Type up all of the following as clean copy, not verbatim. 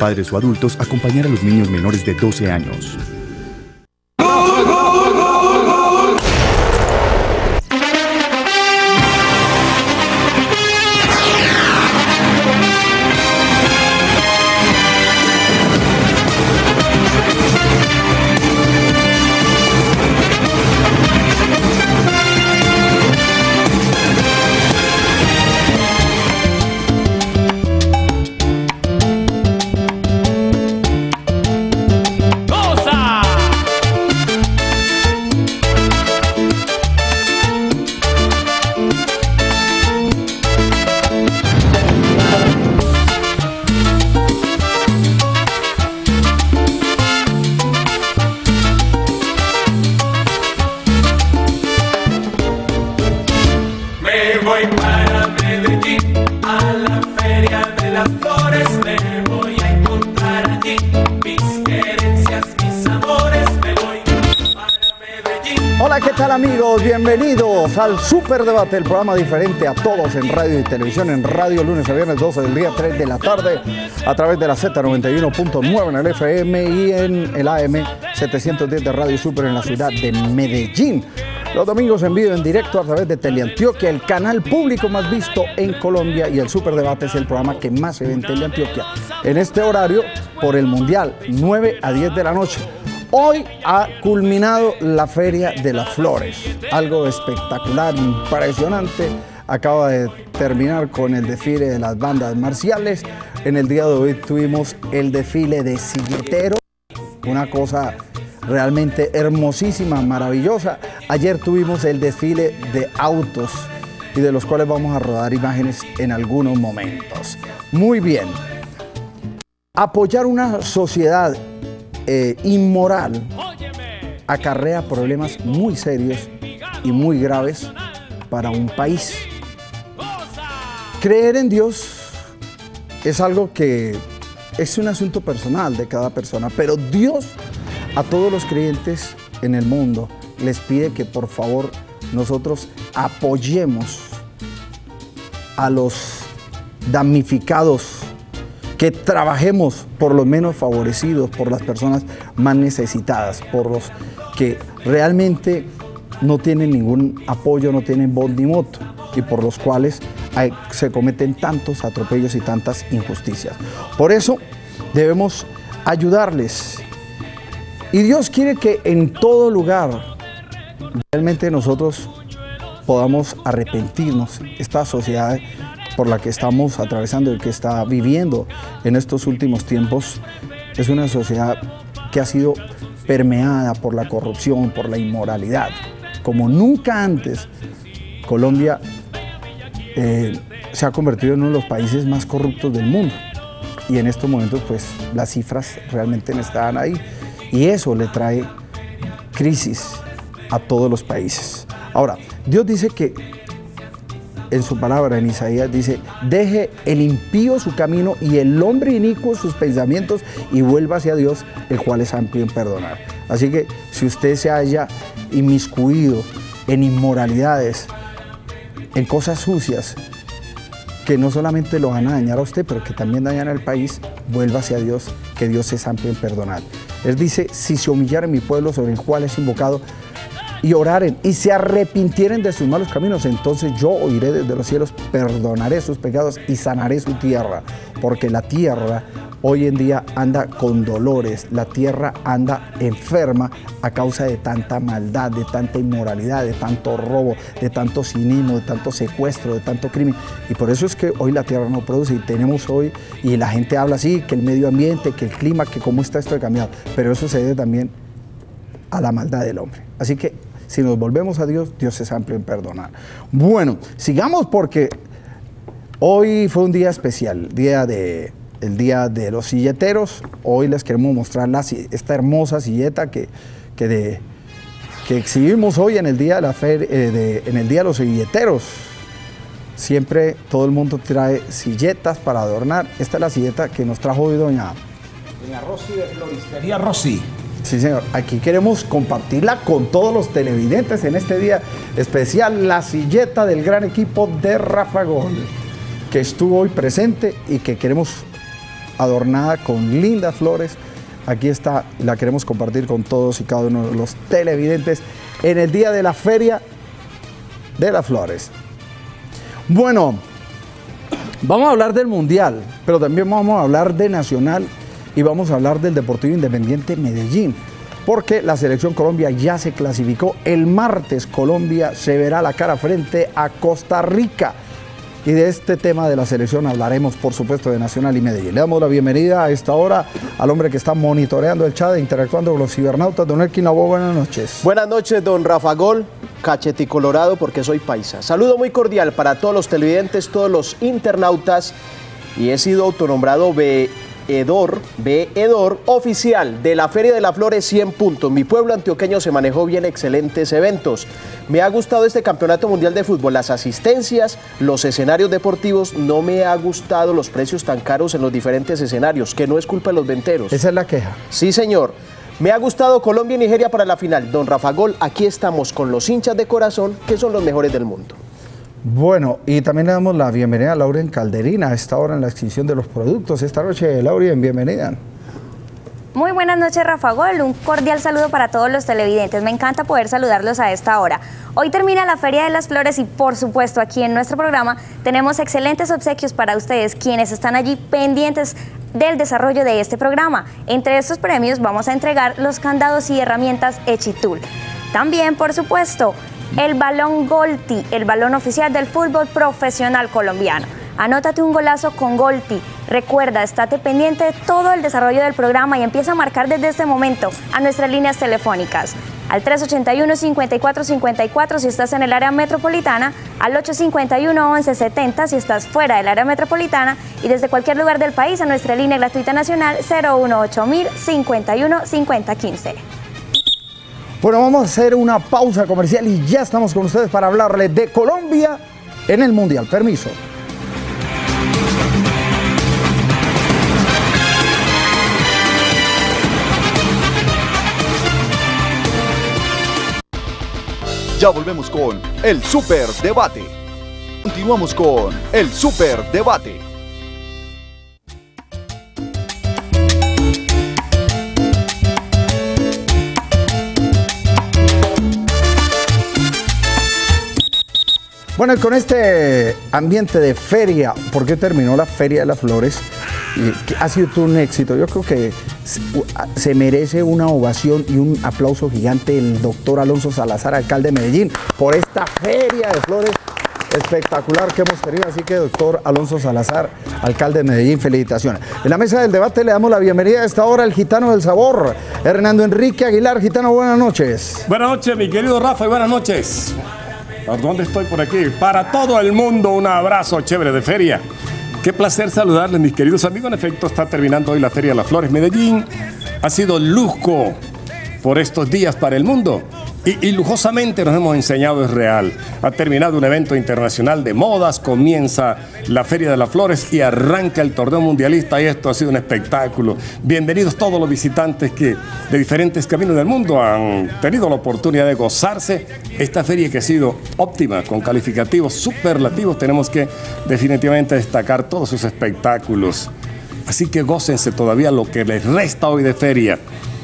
Padres o adultos acompañar a los niños menores de 12 años. Bienvenidos al Superdebate, el programa diferente a todos en radio y televisión, en radio lunes a viernes 12 del día, 3 de la tarde, a través de la Z91.9 en el FM y en el AM 710 de Radio Super en la ciudad de Medellín. Los domingos en vivo, en directo a través de Teleantioquia, el canal público más visto en Colombia, y el Superdebate es el programa que más se ve en Teleantioquia. En este horario, por el Mundial, 9 a 10 de la noche. Hoy ha culminado la Feria de las Flores, algo espectacular, impresionante. Acaba de terminar con el desfile de las bandas marciales. En el día de hoy tuvimos el desfile de silleteros, una cosa realmente hermosísima, maravillosa. Ayer tuvimos el desfile de autos y de los cuales vamos a rodar imágenes en algunos momentos. Muy bien. Apoyar una sociedad inmoral acarrea problemas muy serios y muy graves para un país. Creer en Dios es algo que es un asunto personal de cada persona, pero Dios a todos los creyentes en el mundo les pide que por favor nosotros apoyemos a los damnificados, que trabajemos por los menos favorecidos, por las personas más necesitadas, por los que realmente no tienen ningún apoyo, no tienen voz ni voto, y por los cuales se cometen tantos atropellos y tantas injusticias. Por eso debemos ayudarles. Y Dios quiere que en todo lugar realmente nosotros podamos arrepentirnos. Esta sociedad por la que estamos atravesando y que está viviendo en estos últimos tiempos es una sociedad que ha sido permeada por la corrupción, por la inmoralidad. Como nunca antes, Colombia se ha convertido en uno de los países más corruptos del mundo, y en estos momentos pues las cifras realmente están ahí, y eso le trae crisis a todos los países. Ahora, Dios dice que en su palabra, en Isaías, dice: deje el impío su camino y el hombre inicuo sus pensamientos y vuelva hacia Dios, el cual es amplio en perdonar. Así que si usted se haya inmiscuido en inmoralidades, en cosas sucias, que no solamente lo van a dañar a usted, pero que también dañan al país, vuelva hacia Dios, que Dios es amplio en perdonar. Él dice: si se humillaren mi pueblo sobre el cual es invocado, y oraren y se arrepintieren de sus malos caminos, entonces yo oiré desde los cielos, perdonaré sus pecados y sanaré su tierra, porque la tierra hoy en día anda con dolores, la tierra anda enferma a causa de tanta maldad, de tanta inmoralidad, de tanto robo, de tanto cinismo, de tanto secuestro, de tanto crimen, y por eso es que hoy la tierra no produce, y tenemos hoy, y la gente habla así, que el medio ambiente, que el clima, que cómo está esto de cambiado, pero eso se debe también a la maldad del hombre. Así que si nos volvemos a Dios, Dios es amplio en perdonar. Bueno, sigamos, porque hoy fue un día especial, el día de los silleteros. Hoy les queremos mostrar esta hermosa silleta que exhibimos hoy en el día de la feria, en el día de los silleteros. Siempre todo el mundo trae silletas para adornar. Esta es la silleta que nos trajo hoy doña Rosy de Floristería Rosy. Sí, señor. Aquí queremos compartirla con todos los televidentes en este día especial, la silleta del gran equipo de Rafa Gol, que estuvo hoy presente y que queremos adornada con lindas flores. Aquí está, la queremos compartir con todos y cada uno de los televidentes en el día de la Feria de las Flores. Bueno, vamos a hablar del Mundial, pero también vamos a hablar de Nacional y vamos a hablar del Deportivo Independiente Medellín, porque la selección Colombia ya se clasificó. El martes Colombia se verá la cara frente a Costa Rica. Y de este tema de la selección hablaremos, por supuesto, de Nacional y Medellín. Le damos la bienvenida a esta hora al hombre que está monitoreando el chat e interactuando con los cibernautas. Don Elkin Lavoe, buenas noches. Buenas noches, don Rafa Gol, cacheticolorado porque soy paisa. Saludo muy cordial para todos los televidentes, todos los internautas, y he sido autonombrado veedor oficial de la Feria de las Flores 100 puntos. Mi pueblo antioqueño se manejó bien, excelentes eventos. Me ha gustado este campeonato mundial de fútbol, las asistencias, los escenarios deportivos. No me ha gustado los precios tan caros en los diferentes escenarios, que no es culpa de los venteros. Esa es la queja. Sí, señor. Me ha gustado Colombia y Nigeria para la final. Don Rafa Gol, aquí estamos con los hinchas de corazón, que son los mejores del mundo. Bueno, y también le damos la bienvenida a Lauren Calderina a esta hora en la exhibición de los productos. Esta noche, Lauren, bienvenida. Muy buenas noches, Rafa Gol. Un cordial saludo para todos los televidentes. Me encanta poder saludarlos a esta hora. Hoy termina la Feria de las Flores y, por supuesto, aquí en nuestro programa tenemos excelentes obsequios para ustedes, quienes están allí pendientes del desarrollo de este programa. Entre estos premios vamos a entregar los candados y herramientas Echitool. También, por supuesto, el balón Golti, el balón oficial del fútbol profesional colombiano. Anótate un golazo con Golti. Recuerda, estate pendiente de todo el desarrollo del programa y empieza a marcar desde este momento a nuestras líneas telefónicas. Al 381-5454 si estás en el área metropolitana, al 851-1170 si estás fuera del área metropolitana, y desde cualquier lugar del país a nuestra línea gratuita nacional 018-051-5015. Bueno, vamos a hacer una pausa comercial y ya estamos con ustedes para hablarles de Colombia en el Mundial. Permiso. Ya volvemos con el Super Debate. Continuamos con el Super Debate. Bueno, con este ambiente de feria, porque terminó la Feria de las Flores, que ha sido todo un éxito. Yo creo que se merece una ovación y un aplauso gigante el doctor Alonso Salazar, alcalde de Medellín, por esta Feria de Flores espectacular que hemos tenido. Así que, doctor Alonso Salazar, alcalde de Medellín, felicitaciones. En la mesa del debate le damos la bienvenida a esta hora al gitano del sabor, Hernando Enrique Aguilar. Gitano, buenas noches. Buenas noches, mi querido Rafa, y buenas noches. ¿Por dónde estoy por aquí? Para todo el mundo, un abrazo chévere de feria. Qué placer saludarles, mis queridos amigos. En efecto, está terminando hoy la Feria de las Flores. Medellín ha sido lujo por estos días para el mundo. Y lujosamente nos hemos enseñado es real. Ha terminado un evento internacional de modas, comienza la Feria de las Flores y arranca el torneo mundialista, y esto ha sido un espectáculo. Bienvenidos todos los visitantes que de diferentes caminos del mundo han tenido la oportunidad de gozarse esta feria, que ha sido óptima, con calificativos superlativos. Tenemos que definitivamente destacar todos sus espectáculos. Así que gócense todavía lo que les resta hoy de feria.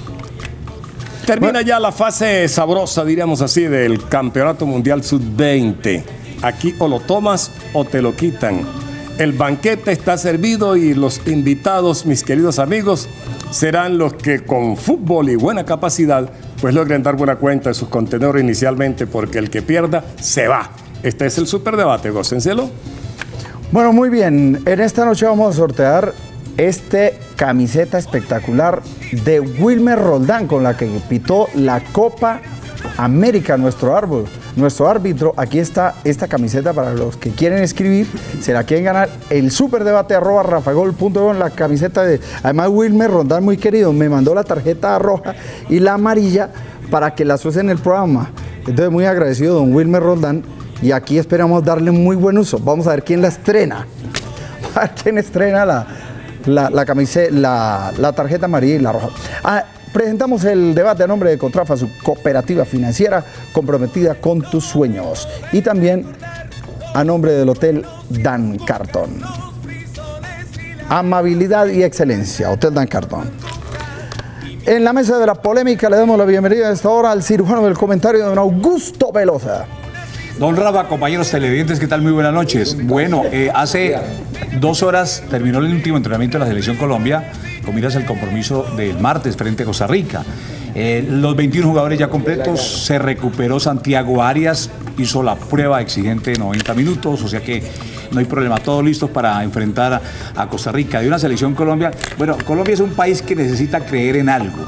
Termina ya la fase sabrosa, diríamos así, del Campeonato Mundial Sub-20. Aquí o lo tomas o te lo quitan. El banquete está servido y los invitados, mis queridos amigos, serán los que con fútbol y buena capacidad pues logren dar buena cuenta de sus contenedores inicialmente, porque el que pierda se va. Este es el Superdebate, gócenselo. Bueno, muy bien. En esta noche vamos a sortear camiseta espectacular de Wilmer Roldán, con la que pitó la Copa América, nuestro árbitro. Aquí está esta camiseta para los que quieren escribir, se la quieren ganar. El superdebate@rafagol.com, la camiseta de, además, Wilmer Roldán, muy querido, me mandó la tarjeta roja y la amarilla para que las use en el programa. Entonces, muy agradecido, don Wilmer Roldán, y aquí esperamos darle muy buen uso. Vamos a ver quién la estrena. A ver quién estrena la camiseta, la tarjeta amarilla y la roja. Presentamos el debate a nombre de Contrafa, su cooperativa financiera comprometida con tus sueños. Y también a nombre del Hotel Dan Carton. amabilidad y excelencia. Hotel Dan Cardón. En la mesa de la polémica le damos la bienvenida a esta hora al cirujano del comentario, don Augusto Velosa. Don Rafa, compañeros televidentes, ¿qué tal? Muy buenas noches. Bueno, hace 2 horas terminó el último entrenamiento de la Selección Colombia con miras al compromiso del martes frente a Costa Rica. Los 21 jugadores ya completos, se recuperó Santiago Arias, hizo la prueba exigente de 90 minutos, o sea que no hay problema, todos listos para enfrentar a Costa Rica. De una Selección Colombia, bueno, Colombia es un país que necesita creer en algo,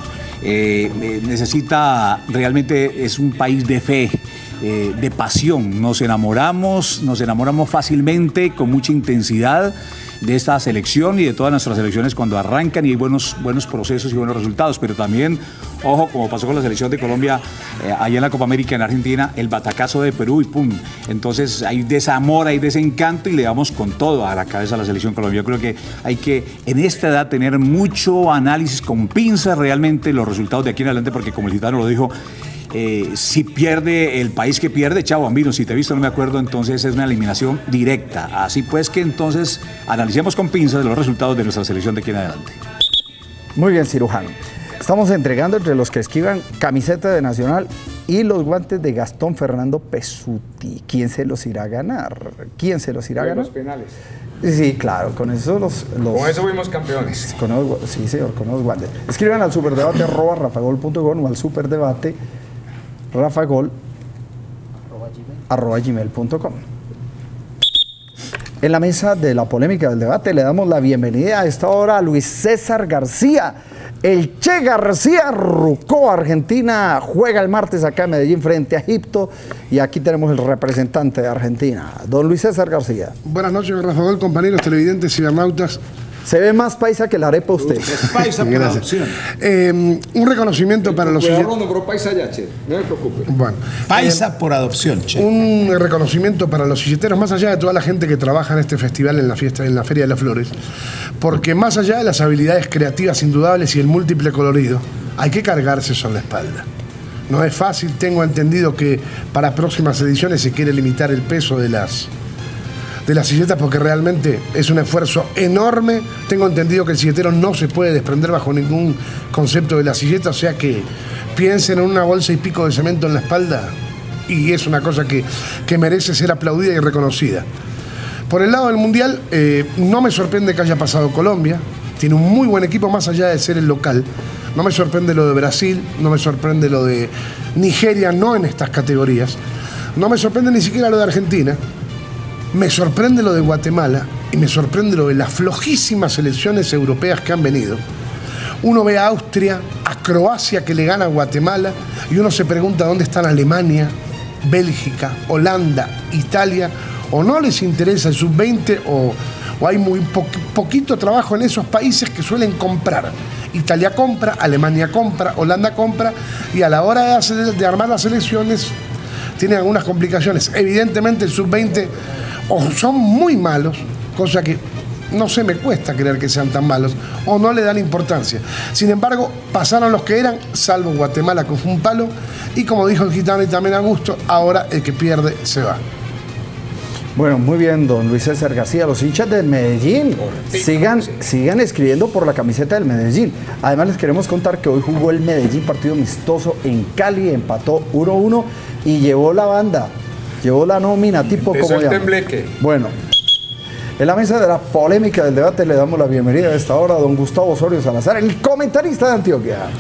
realmente es un país de fe, de pasión, nos enamoramos fácilmente, con mucha intensidad de esta selección y de todas nuestras selecciones cuando arrancan y hay buenos procesos y buenos resultados, pero también, ojo, como pasó con la selección de Colombia allá en la Copa América en Argentina, el batacazo de Perú y pum, entonces hay desamor, hay desencanto y le damos con todo a la cabeza a la selección Colombia. Yo creo que hay que en esta edad tener mucho análisis con pinzas realmente los resultados de aquí en adelante, porque como el gitano lo dijo, si pierde el país que pierde, chao bambino, si te he visto no me acuerdo, entonces es una eliminación directa. Así pues que entonces analicemos con pinzas los resultados de nuestra selección de aquí en adelante. Muy bien, cirujano. Estamos entregando entre los que escriban camiseta de Nacional y los guantes de Gastón Fernando Pesuti. ¿Quién se los irá a ganar? ¿Quién se los irá a ganar? Los penales. Sí, claro, con eso Con eso fuimos campeones. Sí, señor, con los guantes. Escriban al superdebate@rafagol.com o al superdebate rafagol@gmail.com. En la mesa de la polémica del debate le damos la bienvenida a esta hora a Luis César García. El Che García Rucó, Argentina, juega el martes acá en Medellín frente a Egipto y aquí tenemos el representante de Argentina, don Luis César García. Buenas noches, Rafagol, compañeros televidentes, cibernautas. Se ve más paisa que la arepa usted. Es paisa por adopción. Un reconocimiento para los silleteros. No, paisa ya, che. No me preocupe. Bueno, paisa por adopción, che. Un reconocimiento para los silleteros, más allá de toda la gente que trabaja en este festival, en la Feria de las Flores, porque más allá de las habilidades creativas indudables y el múltiple colorido, hay que cargarse eso en la espalda. No es fácil, tengo entendido que para próximas ediciones se quiere limitar el peso de las silletas porque realmente es un esfuerzo enorme. Tengo entendido que el silletero no se puede desprender bajo ningún concepto de la silleta, o sea que piensen en una bolsa y pico de cemento en la espalda y es una cosa que merece ser aplaudida y reconocida. Por el lado del Mundial, no me sorprende que haya pasado Colombia, tiene un muy buen equipo más allá de ser el local. No me sorprende lo de Brasil, no me sorprende lo de Nigeria, no en estas categorías. No me sorprende ni siquiera lo de Argentina. Me sorprende lo de Guatemala y me sorprende lo de las flojísimas selecciones europeas que han venido. Uno ve a Austria, a Croacia que le gana a Guatemala y uno se pregunta dónde están Alemania, Bélgica, Holanda, Italia, o no les interesa el sub-20 o hay muy poquito trabajo en esos países que suelen comprar. Italia compra, Alemania compra, Holanda compra y a la hora de armar las selecciones tiene algunas complicaciones. Evidentemente el sub-20 o son muy malos, cosa que no sé, me cuesta creer que sean tan malos, o no le dan importancia. Sin embargo, pasaron los que eran, salvo Guatemala, que fue un palo, y como dijo el gitano y también Augusto, ahora el que pierde se va. Bueno, muy bien, don Luis César García. Los hinchas del Medellín, sigan escribiendo por la camiseta del Medellín. Además, les queremos contar que hoy jugó el Medellín partido amistoso en Cali, empató 1-1 y llevó la banda. Llevó la nómina tipo como ya. Bueno, en la mesa de la polémica del debate le damos la bienvenida a esta hora a don Gustavo Osorio Salazar, el comentarista de Antioquia.